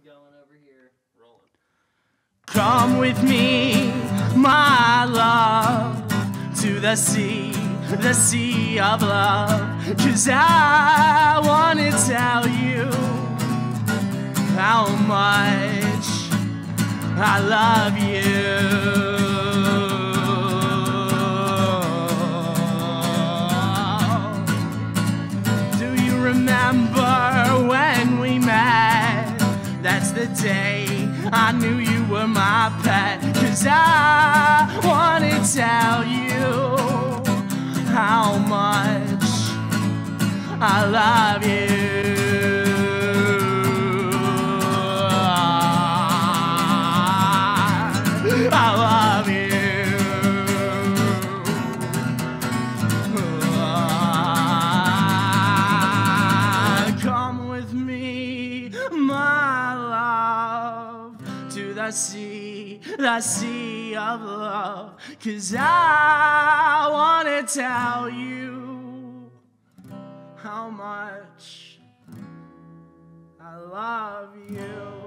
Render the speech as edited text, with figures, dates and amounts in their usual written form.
going over here. Rolling. Come with me, my love, to the sea of love. 'Cause I wanna tell you how much I love you. Remember when we met? That's the day I knew you were my pet. 'Cause I wanna tell you how much I love you. I love you. My love, to the sea of love. 'Cause I wanna tell you how much I love you.